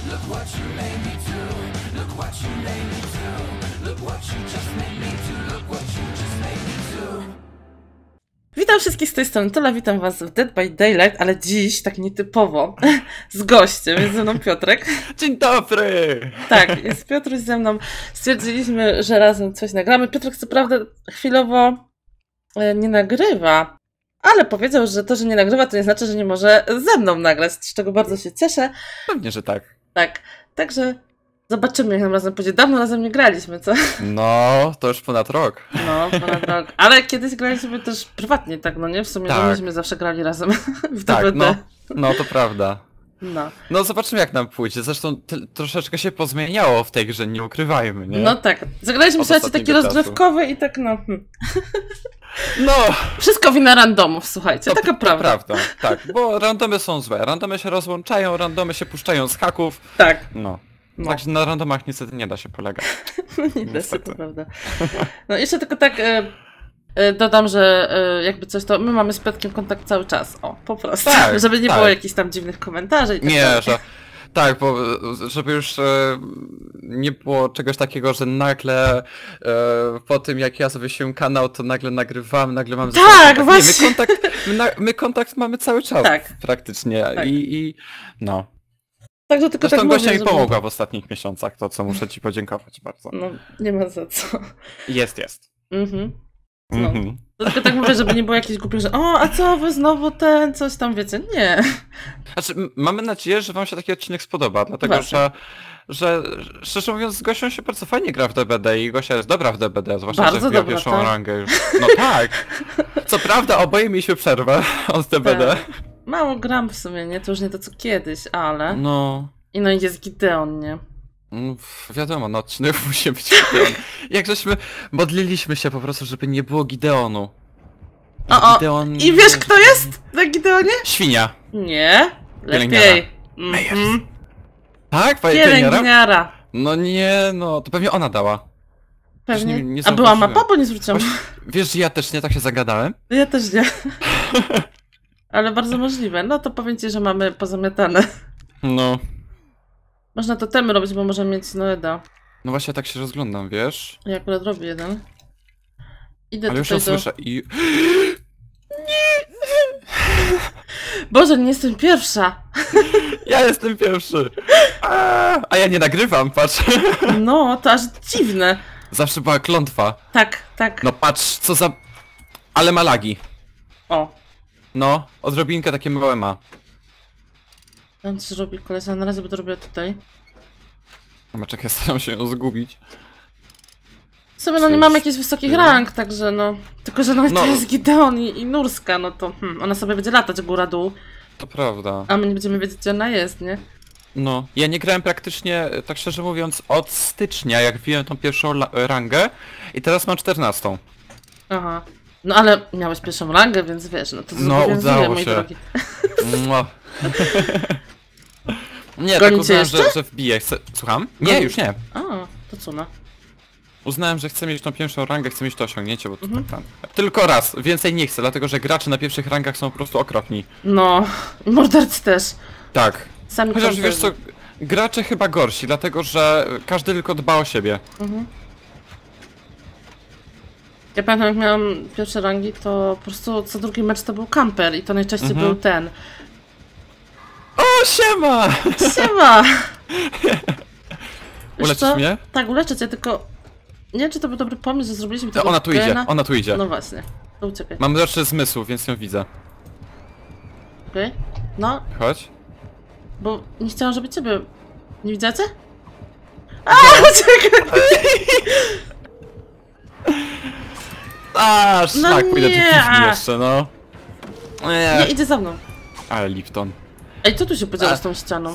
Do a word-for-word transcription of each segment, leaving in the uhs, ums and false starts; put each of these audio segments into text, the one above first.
Witam wszystkich z tej strony Tola, witam was w Dead by Daylight, ale dziś tak nietypowo z gościem, jest ze mną Piotrek. Dzień dobry! Tak, jest Piotruś ze mną, stwierdziliśmy, że razem coś nagramy. Piotrek co prawda chwilowo nie nagrywa, ale powiedział, że to, że nie nagrywa, to nie znaczy, że nie może ze mną nagrać, z czego bardzo się cieszę. Pewnie, że tak. Tak, także zobaczymy, jak nam razem pójdzie. Dawno razem nie graliśmy, co? No, to już ponad rok. No, ponad rok. Ale kiedyś graliśmy też prywatnie, tak, no nie? W sumie tak. myśmy zawsze grali razem w Tak, D V D. no, no to prawda. No. No zobaczymy, jak nam pójdzie. Zresztą troszeczkę się pozmieniało w tej grze, nie ukrywajmy, nie? No tak. Zagraliśmy sobie taki czasu. rozgrywkowy i tak no... Hmm. No! Wszystko wina randomów, słuchajcie, To, taka to prawda. prawda, tak, bo randomy są złe. Randomy się rozłączają, randomy się puszczają z haków. Tak. No. No. Także na randomach niestety nie da się polegać. Nie da się, to prawda. No jeszcze tylko tak e, e, dodam, że e, jakby coś to my mamy z Piotkiem kontakt cały czas. O, po prostu. Tak, żeby nie tak. było jakichś tam dziwnych komentarzy i tak Nie, dalej. że... Tak, bo żeby już e, nie było czegoś takiego, że nagle e, po tym jak ja zawiesiłem kanał, to nagle nagrywamy, nagle mamy... Tak, kontakt. właśnie! Nie, my kontakt, my, na, my kontakt mamy cały czas Tak. praktycznie Tak. I, i no. Także tylko Zresztą tak Gosia mówię, mi żeby... pomogła w ostatnich miesiącach, to co muszę ci podziękować bardzo. No, nie ma za co. Jest, jest. Mhm. No. Mhm. To tylko tak mówię, żeby nie było jakichś głupich, że o, a co wy znowu ten, coś tam wiecie. Nie. Znaczy, m- mamy nadzieję, że wam się taki odcinek spodoba, dlatego Właśnie. że, że szczerze mówiąc z Gosią się bardzo fajnie gra w D B D i Gosia jest dobra w D B D, zwłaszcza, Bardzo że wbiła dobra, pierwszą tak. rangę już. No tak! Co prawda oboje mieliśmy przerwę od D B D. Tak. Mało gram w sumie, nie? To już nie to co kiedyś, ale... No... I no i jest Gideon, nie? No, wiadomo, no odcinek musi być Gideon. Jak żeśmy modliliśmy się po prostu, żeby nie było Gideonu. O, o. Gideon... I wiesz kto jest na Gideonie? Świnia. Nie. Pielęgniara. Lepiej. Mhm. Tak? Pielęgniara? Pielęgniara. No nie, no to pewnie ona dała. Pewnie. nie- nie A była zauważyłem. mapa? Bo nie zwróciłam. Właśnie- Wiesz, że ja też nie tak się zagadałem? Ja też nie. Ale bardzo możliwe. No to powiem ci, że mamy pozamiatane. No. Można to temy robić, bo możemy mieć Noeda. No właśnie tak się rozglądam, wiesz? Ja akurat robię jeden. Idę Ale już tutaj ją do... słyszę i... Boże, nie jestem pierwsza. Ja jestem pierwszy! A, a ja nie nagrywam, patrz. No, to aż dziwne. Zawsze była klątwa. Tak, tak. No patrz, co za... Ale ma lagi. O. No, odrobinkę takie małe ma. Tam coś robi koleś, a na razie będę robiła tutaj. No czekaj, staram się ją zgubić. W sumie no nie Coś mamy jakichś wysokich ty? rank, także no... Tylko, że no, No. to jest Gideon i, i Nurska, no to hmm, ona sobie będzie latać góra-dół, To prawda. a my nie będziemy wiedzieć, gdzie ona jest, nie? No, ja nie grałem praktycznie, tak szczerze mówiąc, od stycznia, jak wbiłem tą pierwszą la- rangę i teraz mam czternastą. Aha. No ale miałeś pierwszą rangę, więc wiesz, no to No, zobowiązuje, udało mój się. drogi. Mua. Nie, tak Gonicie uznałem, że, jeszcze? że wbiję. Chcę... Słucham? Nie, Goni- już nie. A, to co no? Uznałem, że chcę mieć tą pierwszą rangę, chcę mieć to osiągnięcie, bo to Mhm. tak tam. Tylko raz, więcej nie chcę, dlatego że gracze na pierwszych rangach są po prostu okropni. No, i mordercy też. Tak. Sami Chociaż to wiesz co, gracze chyba gorsi, dlatego że każdy tylko dba o siebie. Mhm. Ja pamiętam, jak miałam pierwsze rangi, to po prostu co drugi mecz to był kamper i to najczęściej Mhm. był ten. O, siema! Siema! Wiesz Uleczysz co? mnie? Tak, uleczę cię, tylko nie wiem, czy to był dobry pomysł, że zrobiliśmy To tego ona tu idzie, gena. ona tu idzie. No właśnie, to uciekaj. Mam lepszy zmysł, więc ją widzę. Okej? No, Chodź. bo nie chciałam, żeby ciebie... Nie widziacie? A, uciekaj! A, szlak, No pójdę do nie. piwni jeszcze, no. Nie. Nie, idzie za mną. Ale Lipton. Ej, co tu się podziało A. z tą ścianą?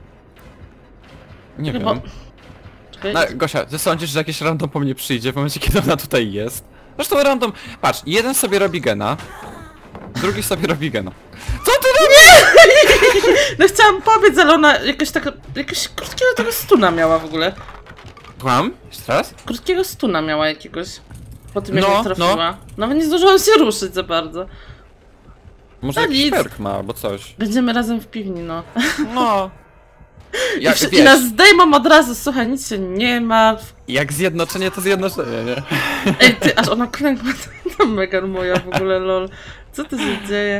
Nie Chyba... wiem. Czekaj. No, Gosia, ty sądzisz, że jakiś random po mnie przyjdzie w momencie, kiedy ona tutaj jest? Zresztą random... Patrz, jeden sobie robi gena, drugi sobie robi gena. Co ty robisz? No chciałam pobiec, ale ona jakoś tak... Jakiegoś krótkiego tego stuna miała w ogóle. Kłam? Jeszcze raz? Krótkiego stuna miała jakiegoś. Po tym jak No, mnie trafiła. Nawet nie zdążyłam się ruszyć za bardzo. Może No jakiś nic. perk ma, albo coś. Będziemy razem w piwni, no. No. Jak, I, wiesz, I nas zdejmą od razu, słuchaj, nic się nie martw. jak zjednoczenie, to zjednoczenie, nie? Ej, ty, aż ona klękła, to Megan moja w ogóle, lol. Co tu się dzieje?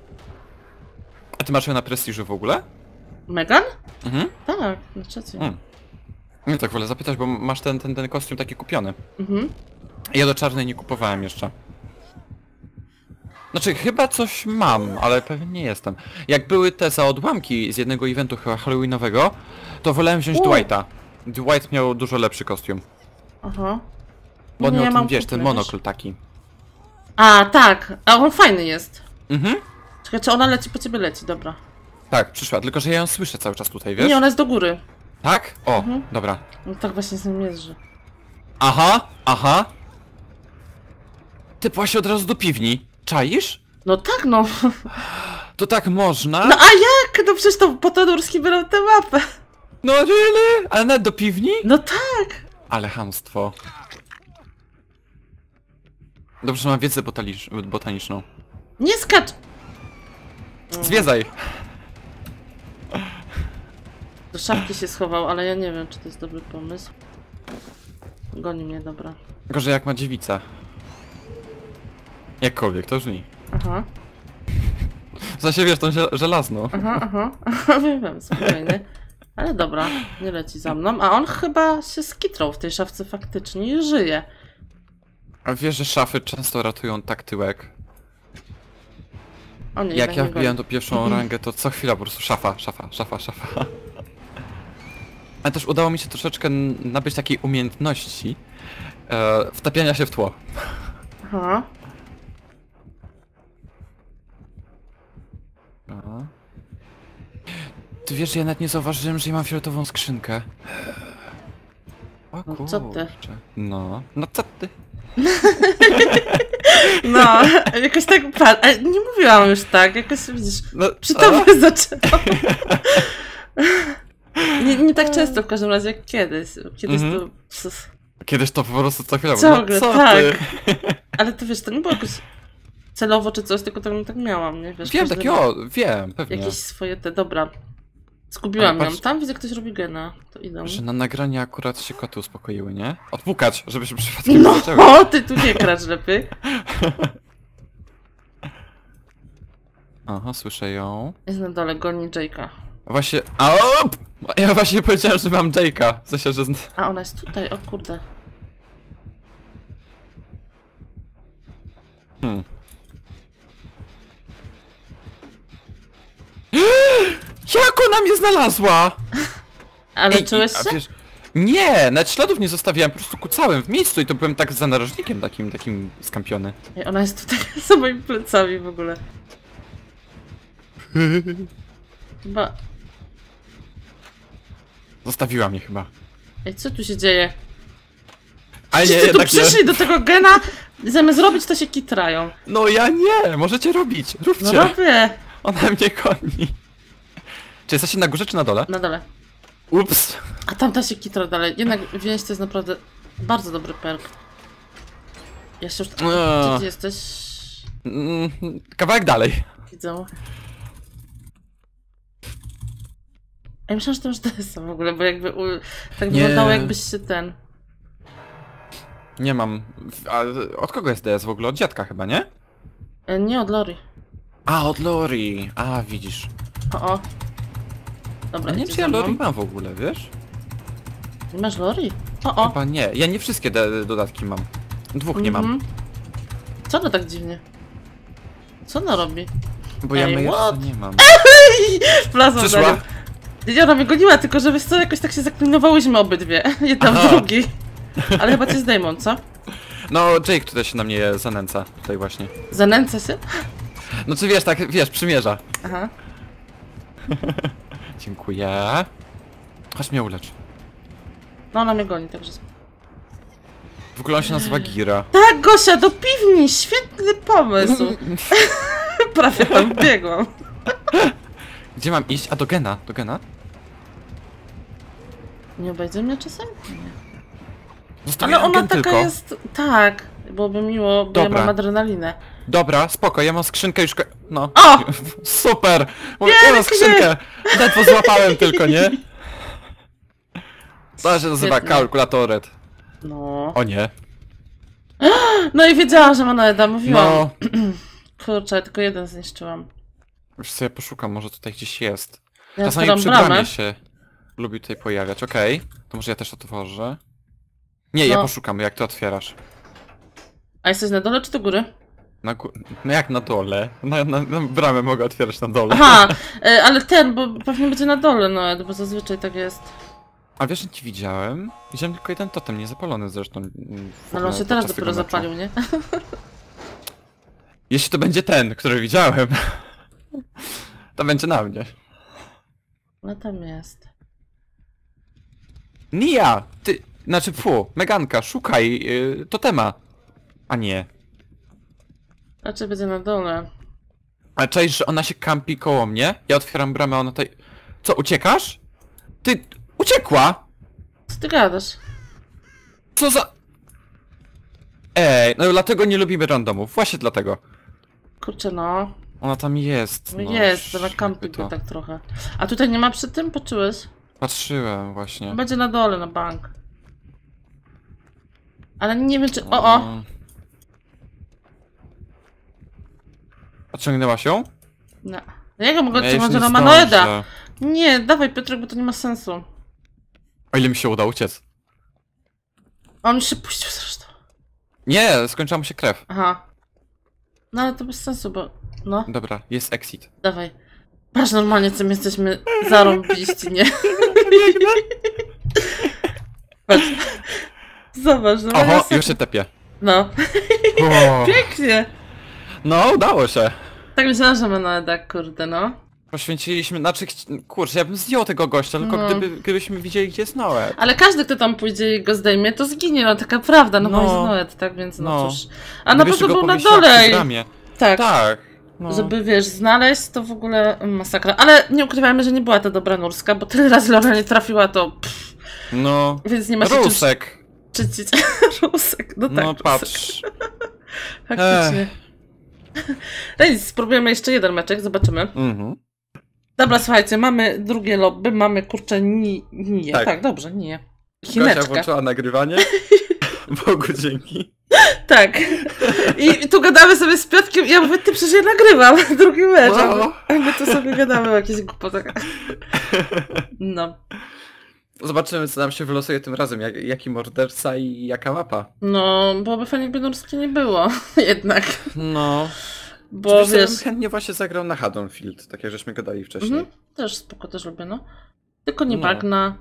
A ty masz ją na prestiżu w ogóle? Megan? Mhm. Tak, na trzecie. Mm. Nie, tak wolę zapytać, bo masz ten, ten, ten kostium taki kupiony. Mhm. Ja do czarnej nie kupowałem jeszcze. Znaczy, chyba coś mam, ale pewnie nie jestem. Jak były te za odłamki z jednego eventu chyba halloweenowego, to wolałem wziąć U. Dwighta. Dwight miał dużo lepszy kostium. Aha. Bo on Nie, miał ja ten, mam wiesz, ten kupny, monokl taki. A, tak. A on fajny jest. Mhm. Czekaj, czy ona leci po ciebie leci, dobra. Tak, przyszła, tylko że ja ją słyszę cały czas tutaj, wiesz? Nie, ona jest do góry. Tak? O, Mhm. dobra. No tak właśnie z nim mierzy. Aha, aha. Ty się od razu do piwni. Czaisz? No tak, no. To tak można? No a jak? No przecież to Potodurski brał tę mapę. No really? Ale nawet do piwni? No tak. Ale chamstwo. Dobrze, że mam wiedzę botanicz- botaniczną. Nie skacz. Zwiedzaj! Do szafki się schował, ale ja nie wiem, czy to jest dobry pomysł. Goni mnie, dobra. Gorzej jak ma dziewica. Jakkolwiek, to brzmi. Aha, W sensie wiesz, tą żel- żelazną. aha, aha. Wiem, wiem, spokojnie. Ale dobra, nie leci za mną. A on chyba się skitrał w tej szafce faktycznie i żyje. A wiesz, że szafy często ratują tak tyłek. O nie, Jak jednak ja nie wbijam goni. do pierwszą rangę, to co chwila po prostu szafa, szafa, szafa, szafa. Ale też udało mi się troszeczkę n- nabyć takiej umiejętności e, wtapiania się w tło. Aha. Aha. Ty wiesz, że ja nawet nie zauważyłem, że ja mam fioletową skrzynkę. O No co ty? kurczę. No, no co ty? No, jakoś tak, pa- ale nie mówiłam już tak, jakoś widzisz, No, przy a? tobie zaczęłam. Nie, nie tak często w każdym razie jak kiedyś. Kiedyś Mhm. to... pss, Kiedyś to po prostu co chwilę było, Ciągle, no, co tak. ty? Ale to wiesz, to nie było jakoś celowo czy coś, tylko tak, tak miałam, nie? Wiesz, Wiem, każdy takie ma o, wiem, pewnie. jakieś swoje te, dobra. Zgubiłam Ale ją. patrz- Tam widzę, ktoś robi gena. To idą. Że na nagranie akurat się koty uspokoiły, nie? Odpukać, żeby się przypadkiem nie No, zaczęły. o, ty tu nie kracz lepiej. Aha, słyszę ją. Jest na dole, goni Jake'a. Właśnie, a op! Ja właśnie powiedziałem, że mam Jake'a. W sensie, że... zn- A, ona jest tutaj, o kurde. Hmm. Jak ona mnie znalazła? Ale Ej, czułeś a się? wiesz, nie, nawet śladów nie zostawiałem, po prostu kucałem w miejscu i to byłem tak za narożnikiem takim, takim skampiony. Ej, ona jest tutaj za moimi plecami w ogóle. Chyba... Zostawiła mnie chyba. Ej, co tu się dzieje? Ale nie, Wszyscy tu jednak nie. przyszli do tego gena, zamiast robić, to się kitrają. No ja nie, możecie robić, róbcie. No robię. Ona mnie goni. Czy jesteście na górze czy na dole? Na dole. Ups. A tamta się kitra dalej. Jednak więź to jest naprawdę bardzo dobry perk. Ja się już... Gdzie Eee. ty jesteś? Mm, kawałek dalej. Widzę. Ja myślałam, że to już D S w ogóle, bo jakby u... tak Nie. wyglądało jakbyś się ten... Nie mam. A od kogo jest D S w ogóle? Od dziadka chyba, nie? E, nie od Lori. A, od Lori. A, widzisz. O, o. Dobra, Ja nie idzie wiem, czy ja za mną. Lori mam w ogóle, wiesz? Nie masz Lori? O, o. Chyba nie. Ja nie wszystkie de- dodatki mam. Dwóch nie mam. Mhm. Co to tak dziwnie? Co ona robi? Bo ja Ej, Majersa what? nie mam. Wlazłam Przyszła? za nią. Nie, ona mnie goniła, tylko że wiesz co, jakoś tak się zaklinowałyśmy obydwie. Jedna w Aha. drugiej. Ale chyba cię zdejmą, co? No, Jake tutaj się na mnie zanęca. Tutaj właśnie. Zanęca się? No czy wiesz, tak, wiesz, przymierza. Aha. Dziękuję. Chodź mnie ulecz. No ona mnie goni, także... W ogóle on się nazywa Gira. Tak, Gosia, do piwni! Świetny pomysł! Prawie tam biegłam. Gdzie mam iść? A do Gena, do Gena? Nie obejdzie mnie czasem? Nie. Zostawiam Ale ona Gen taka tylko. jest... Tak, byłoby miło, bo Dobra. ja mam adrenalinę. Dobra, spoko, ja mam skrzynkę już... ko- No. O! Super! Mówię, ja mam Pięknie! skrzynkę! Ledwo złapałem tylko, nie? To się nazywa Świetnie. kalkulatoret. No. O nie. No i wiedziałam, że Manoeda, mówiłam. No. Kurczę, tylko jeden zniszczyłam. Już sobie poszukam, może tutaj gdzieś jest. Ja Czasami otwieram przy bramę. bramie się lubi tutaj pojawiać. Okej. Okay. To może ja też otworzę. Nie, ja No. poszukam, jak to otwierasz. A jesteś na dole czy do góry? Na gó... No jak na dole? Na, na, na bramę mogę otwierać na dole. Aha, e, ale ten, bo pewnie będzie na dole, no, bo zazwyczaj tak jest. A wiesz, że ci widziałem? Widziałem tylko jeden totem, niezapalony zresztą. mm, w Ale on ogóle się teraz podczas dopiero tego meczu. zapalił, nie? Jeśli to będzie ten, który widziałem, to będzie na mnie. No tam jest. Nia! Ty, znaczy fu, Meganka, szukaj yy, totema. A nie. Raczej będzie na dole. Ale czaisz, że ona się kampi koło mnie? Ja otwieram bramę, a ona tutaj... Co, uciekasz? Ty, uciekła! Co ty gadasz? Co za... Ej, no dlatego nie lubimy randomów, właśnie dlatego. Kurczę, no. Ona tam jest, No no. jest, to na jakby kampi to. tak trochę. A tutaj nie ma przy tym? Patrzyłeś? Patrzyłem właśnie. Będzie na dole, na bank. Ale nie wiem czy... O, o! Mm. Odciągnęłaś ją? No. Jak ja mogę Ja już odciągnąć nie na Manoeda? zdążę. Nie, dawaj Piotrek, bo to nie ma sensu. O ile mi się uda uciec. A on już się puścił zresztą. Nie, skończyła mu się krew. Aha. No ale to bez sensu, bo... No, Dobra, jest exit. dawaj. Patrz normalnie, co my jesteśmy zarąbiści, nie? Patrz. Zobacz, no. Oho, jest- już się tepie. No. O. Pięknie. No, udało się. Tak myślałam, że Manoeda, kurde, no. Poświęciliśmy, znaczy, chci- kurczę, ja bym zdjął tego gościa, tylko No. gdyby, gdybyśmy widzieli, gdzie jest Noet. Ale każdy, kto tam pójdzie i go zdejmie, to zginie, no taka prawda, no, No. bo jest Noet, tak więc no, No. cóż. A na Gdybyś pewno go był na powiesiła dole. przy i- bramie. Tak. Tak. No. Żeby, wiesz, znaleźć, to w ogóle masakra. Ale nie ukrywajmy, że nie była to dobra Nurska, bo tyle razy Laura nie trafiła, to pff, No. więc nie ma się czym Rusek. szczycić. Rusek, no tak. No Rusek. patrz. Faktycznie. No nic, spróbujemy jeszcze jeden meczek, zobaczymy. Mhm. Dobra, słuchajcie, mamy drugie lobby, mamy kurczę ni, nie, tak. Tak. dobrze, nie. Kasia Chineczka. włączyła nagrywanie. Bogu dzięki. Tak. I tu gadamy sobie z Piotkiem i ja mówię, ty przecież ja nagrywam drugi mecz. A my, No. a my tu sobie gadamy o jakichś głupotach. No. Zobaczymy, co nam się wylosuje tym razem, jak, jaki morderca i jaka mapa. No, byłoby fajnie, jakby Nurskie nie było. Jednak. No. Bo Bo wiesz, wiesz... bym chętnie właśnie zagrał na Haddonfield, tak jak żeśmy gadali wcześniej. Mhm. Też spoko, też lubię, no. Tylko nie No. bagna.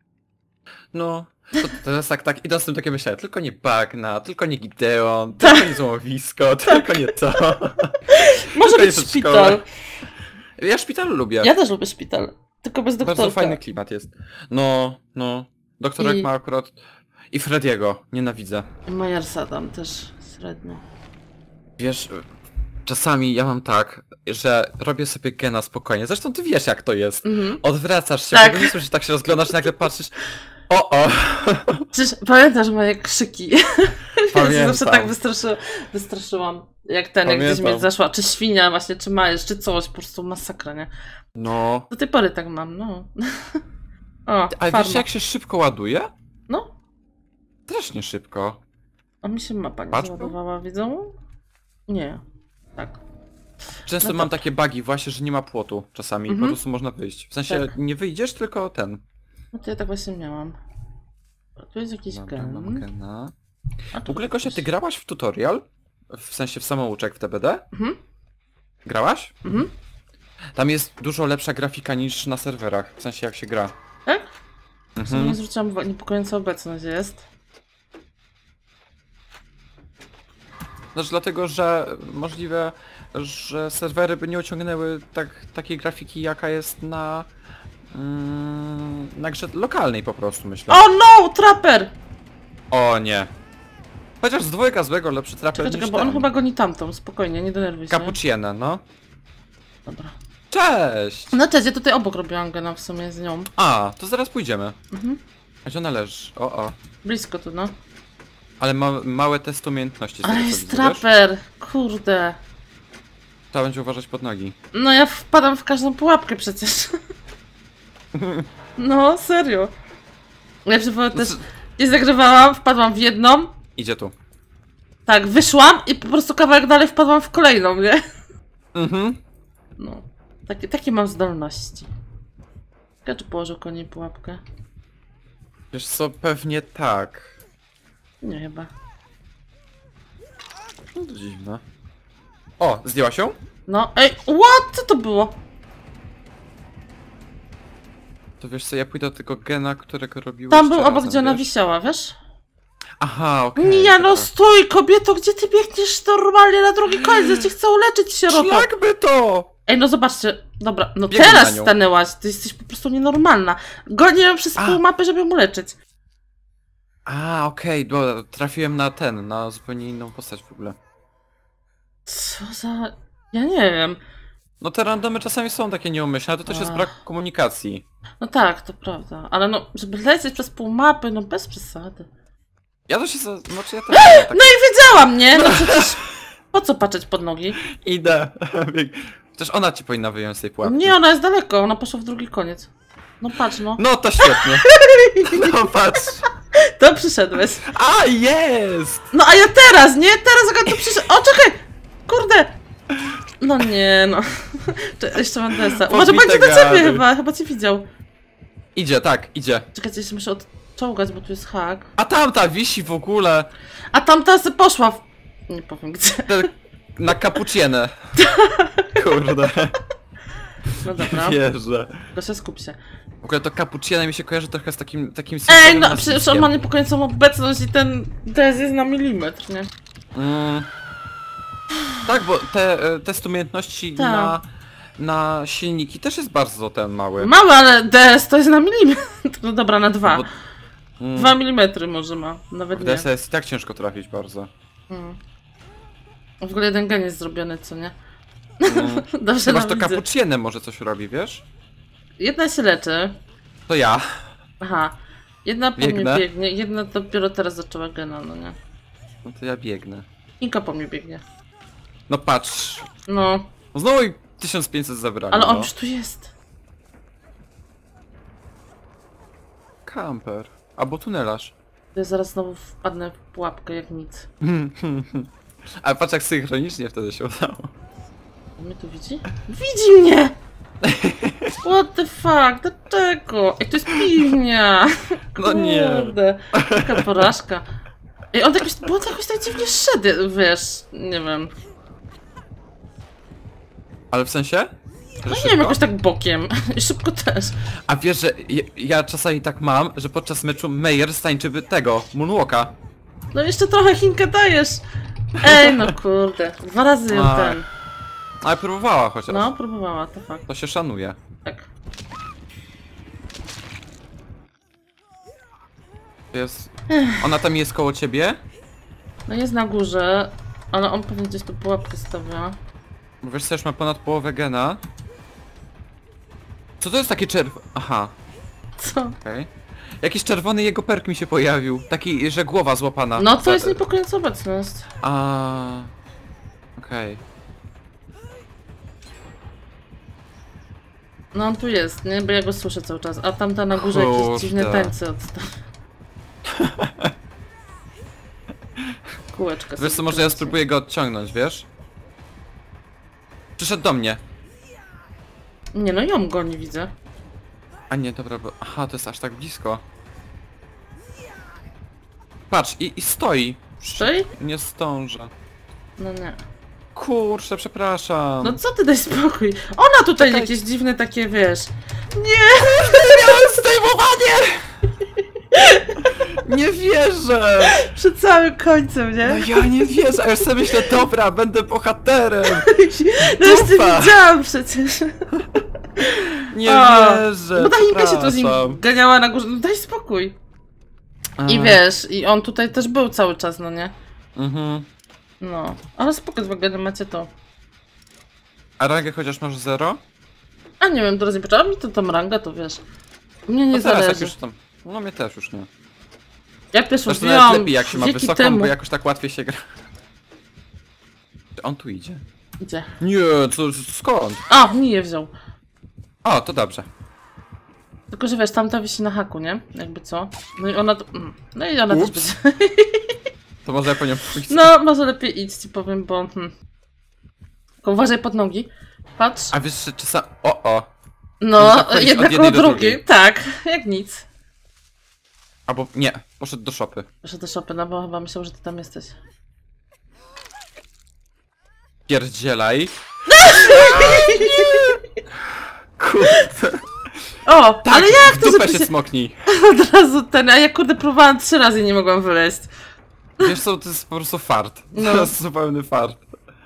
No. To teraz tak, tak, idąc z tym takie myślałem, tylko nie Bagna, tylko nie Gideon, tylko nie złomowisko, tylko nie to. Może Tylko być nie szpital. Ja szpital lubię. Ja też lubię szpital. Tylko bez doktorka. Bardzo fajny klimat jest. No, no. Doktorek I- ma akurat... I Frediego, nienawidzę. I Majersa tam też średnio. Wiesz, czasami ja mam tak, że robię sobie gena spokojnie. Zresztą ty wiesz jak to jest. Mhm. Odwracasz się, Tak. tak. Nie słyszysz, tak się rozglądasz, nagle patrzysz. O, o! Przecież pamiętasz moje krzyki? Ja się Pamiętam. zawsze tak wystraszy, wystraszyłam. Jak ten, jak gdzieś Pamiętam. mnie zaszła. Czy świnia właśnie, czy majesz, czy coś. Po prostu masakra, nie? No. Do tej pory tak mam, no. O, Ale farma. wiesz jak się szybko ładuje? No, Strasznie szybko. a mi się mapa nie Patrz, załadowała, widzą? Nie. Tak. Często No to- mam takie bugi właśnie, że nie ma płotu czasami. Mhm. Po prostu można wyjść. W sensie Tak. nie wyjdziesz, tylko ten. No to ja tak właśnie miałam. A tu jest jakiś Dobra, mam gen. gena. A W tu ogóle Gosia, ty jakiś- grałaś w tutorial? W sensie w samouczek w T B D? Mhm. Grałaś? Mhm. Tam jest dużo lepsza grafika niż na serwerach. W sensie jak się gra. Tak? W sumie nie Mhm. zwróciłam uwagi, niepokojąca obecność jest. Znaczy dlatego, że możliwe, że serwery by nie ociągnęły tak, takiej grafiki jaka jest na... Mm, na grze lokalnej po prostu myślę. O no! Trapper! O nie. Chociaż z dwojga złego lepszy traper Czekaj, niż czekaj, bo on ten. chyba goni tamtą, spokojnie, nie denerwuj się. Cappuccino, no. Dobra. Cześć! No cześć, ja tutaj obok robiłam gena w sumie z nią. A, to zaraz pójdziemy. Mhm. A gdzie ona leży? O, o. Blisko tu, no. Ale ma małe test umiejętności. z Ale tego, co jest widzę, wiesz? trapper! Kurde. Trzeba będzie uważać pod nogi. No ja wpadam w każdą pułapkę przecież. No, serio. Ja przypomnę też, nie zagrywałam, wpadłam w jedną. Idzie tu. Tak, wyszłam i po prostu kawałek dalej wpadłam w kolejną, nie? Mhm. No, takie, takie mam zdolności. Ciekawe, czy położył konie pułapkę? Wiesz co, pewnie tak. Nie chyba. No to dziwne. O, zdjęła się? No, ej, what? Co to było? To wiesz co, ja pójdę do tego gena, którego robiłeś Tam był obok, razem, gdzie ona wiesz? wisiała, wiesz? Aha, okej. Nie, no dobra. stój, kobieto, gdzie ty biegniesz normalnie na drugi koniec? Ja cię chcę uleczyć, sieroto. Szlak by to! Ej, no zobaczcie, dobra, no Biegnę teraz na nią. stanęłaś, ty jesteś po prostu nienormalna. Gonię ją przez A. pół mapy, żeby ją uleczyć. A, okej, dobra, trafiłem na ten, na zupełnie inną postać w ogóle. Co za... Ja nie wiem. No te randomy czasami są takie nieumyślne, ale to też jest Ach. brak komunikacji. No tak, to prawda, ale no, żeby lecieć przez pół mapy, no bez przesady. Ja to się za... znaczy ja też nie tak No i wiedziałam, nie? No przecież po co patrzeć pod nogi? idę. Też ona ci powinna wyjąć z tej pułapki. Nie, ona jest daleko, ona poszła w drugi koniec. No patrz, no. No to świetnie. No patrz. To przyszedłeś. A, jest! No a ja teraz, nie? Teraz jak on tu przyszedł. O, czekaj! Kurde! No nie, no. Cze- Jeszcze mam desa. Może Podbite będzie do ciebie gady. chyba, chyba cię widział. Idzie, tak, idzie. Czekajcie, jeszcze muszę odczołgać, bo tu jest hak. A tamta wisi w ogóle. A tamta se poszła w... Nie powiem gdzie. Te, na kapucienę. Kurde. No dobra, Wierzę. proszę skup się. W ogóle to cappuccino mi się kojarzy trochę z takim takim Ej, symbolem no przecież on nazwiskiem. ma niepokojącą obecność i ten des jest na milimetr, nie? Mm. Tak, bo te e, test umiejętności Tak. na, na silniki też jest bardzo ten mały. Mały, ale des to jest na milimetr. No dobra, na dwa. Bo, mm, Dwa milimetry może ma, nawet w nie. D S jest i tak ciężko trafić bardzo. Hmm. W ogóle jeden gen jest zrobiony, co nie? Mm. Dobrze Chyba, nam że to widzę. cappuccino może coś robi, wiesz? Jedna się leczy. To ja. Aha. Jedna po Biegnę. mnie biegnie, jedna dopiero teraz zaczęła gena, no nie? No to ja biegnę. Inka po mnie biegnie. No patrz. No, No znowu i tysiąc pięćset zabrali. ale on no. już tu jest. Kamper. Albo tunelarz. Ja zaraz znowu wpadnę w pułapkę jak nic. Ale patrz jak synchronicznie wtedy się udało. On mnie tu widzi? Widzi mnie! What the fuck? Dlaczego? Ej, to jest piwnia! No nie. Kurde, taka porażka. Ej, on jakoś, bo on jakoś tak dziwnie szedł, wiesz, nie wiem. Ale w sensie? Że No nie szybko? wiem, jakoś tak bokiem. I szybko też. A wiesz, że ja, ja czasami tak mam, że podczas meczu Meyer stańczy tego, Moonwalka. No jeszcze trochę Chinkę dajesz. Ej, no kurde. Dwa razy ją A. ten. Ale próbowała chociaż. No, próbowała, to fakt. To się szanuje. Tak. Jest... Ona tam jest koło ciebie? No jest na górze, ale on pewnie gdzieś tu pułapkę stawia. Bo wiesz co, już ma ponad połowę gena. Co to jest takie czerw... Aha, Co? okej. Jakiś czerwony jego perk mi się pojawił. Taki, że głowa złapana. No to Za- jest niepokojąca obecność. A, okej. No on tu jest, nie? Bo ja go słyszę cały czas. A tamta na górze jakieś Kurde. dziwne tańce odstawia. Kółeczka Wiesz sobie co, może ja kręci. spróbuję go odciągnąć, wiesz? Przyszedł do mnie. Nie no, ją go nie widzę. A nie, dobra, bo... Aha, to jest aż tak blisko. Patrz, i, i stoi. Stoi? Nie zdążę. No nie. Kurczę, przepraszam. No co ty, daj spokój. Ona tutaj Czekaj. jakieś dziwne takie, wiesz. Nie! Miałem zdejmowanie! Nie wierzę! Przed całym końcem, No nie? ja nie wierzę, a już sobie myślę, dobra, będę bohaterem! No już ty Dupa. widziałam przecież. Nie O, wierzę, Bo ta Inka się tu z przepraszam. nim ganiała na górze. No daj spokój. I A, wiesz, i on tutaj też był cały czas, no nie? Mhm. No. Ale spoko, z wagony macie to. A rangę chociaż masz zero? A nie wiem, teraz nie patrzę. A mi to tam ranga, to wiesz. Mnie nie No teraz jak zależy. już tam... No mnie też już nie. Ja pierwszy Zresztą nawet mówiłam lepiej jak się ma wieki wysoką, temu. bo jakoś tak łatwiej się gra. On tu idzie. Gdzie? Nie, co, skąd? A, nie je wziął. O, to dobrze. Tylko, że wiesz, tamta wisi na haku, nie? Jakby co? No i ona... To... No i ona Ups. też będzie... To może ja po nią pójść. No, może lepiej idź, ci powiem, bo... Hmm. Tylko uważaj pod nogi. Patrz. A wiesz, że czasami... O, o. No, Można chodzić jedna od koło jednej do drugiej. drugiej. Tak, jak nic. Albo nie, poszedł do szopy. Proszę do szopy, no bo chyba myślał, że ty tam jesteś. Pierdzielaj. Kurde. O, Tak, ale jak w to, dupę że ty się się smoknij. od razu ten... A ja kurde próbowałam trzy razy i nie mogłam wyleźć. Wiesz co, to jest po prostu fart. No. To jest zupełny fart.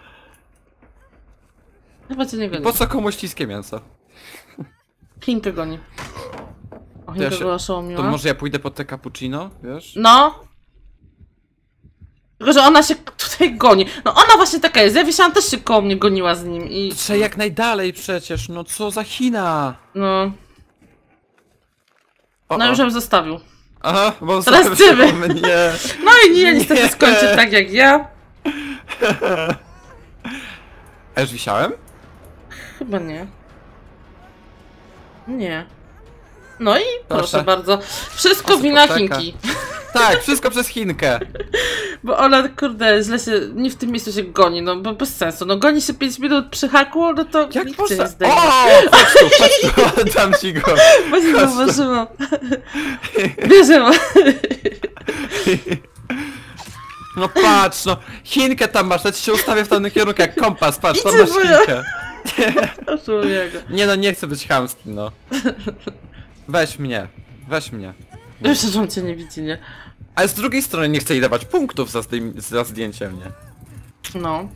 Chyba cię nie goni. Po co komuś śliskie mięso? Chinkę goni. O, To, Chinka ja się, była oszołomiła. to może ja pójdę po te cappuccino, wiesz? No. Tylko, że ona się tutaj goni. No ona właśnie taka jest. Ja Wisiałam też się koło mnie goniła z nim i... Trzeba jak najdalej przecież, no co za China! No. O, No o. już ją zostawił. Aha, bo Teraz sobie ciebie. przypomnę, nie. No i nie, niestety Nie. skończy tak jak ja. A już wisiałem? Chyba nie. Nie. No i proszę, Proszę. bardzo. Wszystko Proszę, wina poczeka. Chinki. Tak, wszystko przez Chinkę. Bo ona, kurde, źle się, nie w tym miejscu się goni, no bo bez sensu. No goni się pięć minut przy haku, no to Jak nikt cię można? nie zdejmie. O, chodź tu, chodź tu, dam ci go. Bo nie chodź tu. zauważyłam. Bierzemy. No patrz, no, Chinkę tam masz, ja ci się ustawię w tamtym kierunku jak kompas, patrz, tam Idzie masz moja. Chinkę. O człowieka. Nie no, nie chcę być chamski, no. Weź mnie, weź mnie. Już, że on cię nie widzi, nie? Ale z drugiej strony nie chcę jej dawać punktów za, zdjęcie, za zdjęcie mnie. No.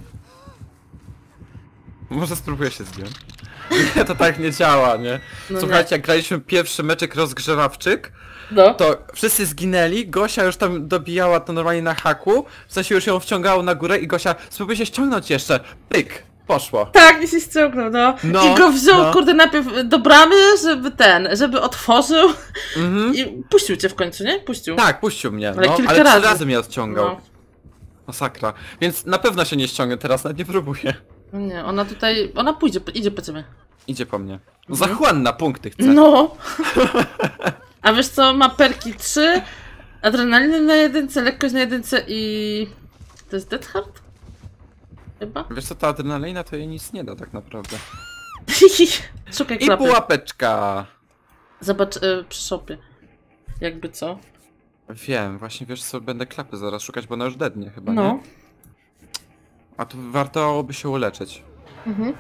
Może spróbuję się zdjąć. Nie, to tak nie działa, nie? No Słuchajcie, jak graliśmy pierwszy meczek rozgrzewawczyk, No. to wszyscy zginęli, Gosia już tam dobijała to normalnie na haku, w sensie już ją wciągało na górę i Gosia, spróbuj się ściągnąć jeszcze, pyk, poszło. Tak, i się ściągnął, no. No, I go wziął, no. kurde, najpierw do bramy, żeby ten, żeby otworzył. Mhm. I puścił cię w końcu, nie? Puścił. Tak, puścił mnie, Ale no, kilka ale trzy razy. razy mnie odciągał. No. Masakra. Więc na pewno się nie ściągnę teraz, nawet nie próbuję. No nie, ona tutaj, ona pójdzie, idzie po ciebie. Idzie po mnie. Mhm. Za Juan na punkty chce. No. A wiesz co, ma perki trzy, adrenaliny na jedynce, lekkość na jedynce i... To jest Dead Heart? Chyba? Wiesz co, ta adrenalina to jej nic nie da tak naprawdę. Szukaj I klapy. pułapeczka. Zobacz y, przy szopie. Jakby co? Wiem, właśnie wiesz co, będę klapy zaraz szukać, bo ona już dednie chyba, No. nie? A tu warto by się uleczyć. Mhm.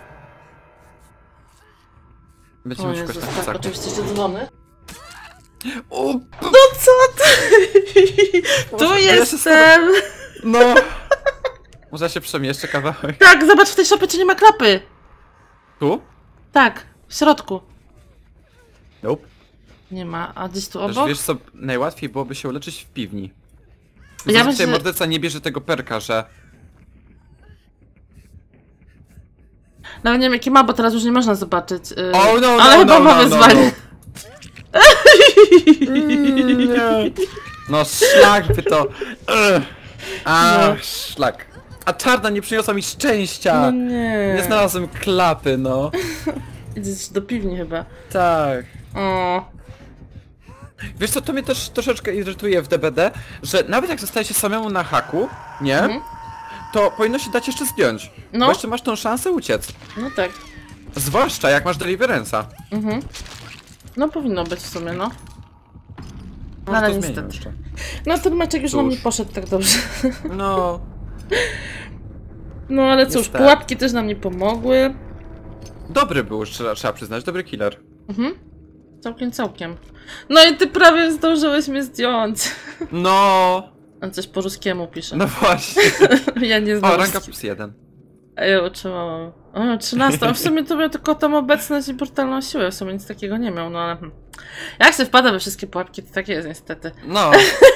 Będziemy O szukać Jezus, na tak, plecaku. oczywiście jeszcze dzwony. O, No co ty? Tu Może- ja się jestem! no! Może ja się przemieszczę kawałek. Tak, zobacz w tej szopie, czy nie ma klapy. Tu? Tak, w środku. Nope. Nie ma, a gdzieś tu Też obok? wiesz co, najłatwiej byłoby się uleczyć w piwni. Ja Ja myślę, tutaj że- morderca nie bierze tego perka, że... Nawet nie wiem jakie ma, bo teraz już nie można zobaczyć. Yy... O, no, no, Ale chyba no, ma no, no, wyzwanie. No szlak by to... Ugh. A, No. szlak. A czarna nie przyniosła mi szczęścia! No nie. Nie znalazłem klapy, no. Idziesz do piwni chyba. Tak. O. Wiesz co, to mnie też troszeczkę irytuje w D B D, że nawet jak zostaje się samemu na haku, nie? Mhm. To powinno się dać jeszcze zdjąć. No. Bo jeszcze masz tą szansę uciec. No tak. Zwłaszcza jak masz Deliverance'a. Mhm. No powinno być w sumie, no. Może Ale to niestety. zmienię jeszcze. No ten meczek już nam Cóż. nie poszedł tak dobrze. No, No ale cóż, Niestety. pułapki też nam nie pomogły. dobry był, trzeba, trzeba przyznać, dobry killer. Mhm. Całkiem, całkiem. No i ty prawie zdążyłeś mnie zdjąć. No, On coś po ruskiemu pisze. no właśnie. Ja nie O, znam. ranka ruskiego. plus jeden. A ja utrzymałam. O, trzynaście. A w sumie to miał tylko tą obecność i brutalną siłę. W sumie nic takiego nie miał, no ale... hmm. Jak się wpada we wszystkie pułapki, to tak jest niestety. No.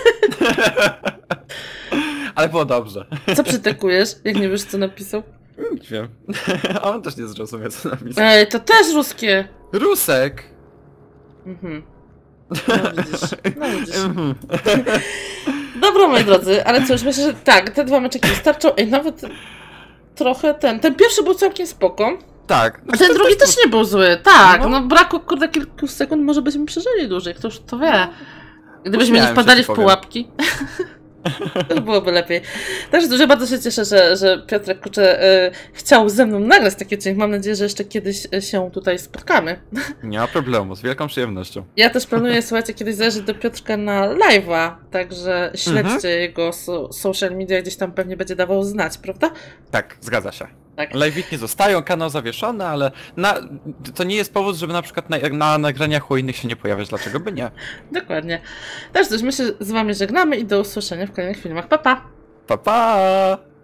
Ale było dobrze. Co przytekujesz, jak nie wiesz co napisał? Nie wiem. A on też nie zrozumie co napisał. Ej, to też ruskie! Rusek. Mhm. No widzisz, no widzisz. Mhm. Dobra, moi drodzy, ale cóż, myślę, że tak, te dwa meczeki wystarczą. Ej, nawet trochę ten... Ten pierwszy był całkiem spoko. Tak. A ten drugi też nie był zły, tak. No, No. braku kurde kilku sekund, może byśmy przeżyli dłużej, któż to wie. Gdybyśmy nie Pośmiałem się, wpadali ci w powiem. pułapki. To byłoby lepiej. Także dużo bardzo się cieszę, że, że Piotrek kurczę, y, chciał ze mną nagrać taki odcinek. Mam nadzieję, że jeszcze kiedyś y, się tutaj spotkamy. Nie ma problemu, z wielką przyjemnością. Ja też planuję, słuchajcie, kiedyś zajrzeć do Piotrka na live'a, także śledźcie Mhm. jego so, social media, gdzieś tam pewnie będzie dawał znać, prawda? Tak, zgadza się. Tak. Live'ik nie zostają, kanał zawieszony, ale na, to nie jest powód, żeby na przykład na, na nagraniach u innych się nie pojawiać, dlaczego by nie? Dokładnie. Także też my się z wami żegnamy i do usłyszenia w kolejnych filmach. Pa, pa! Pa, pa!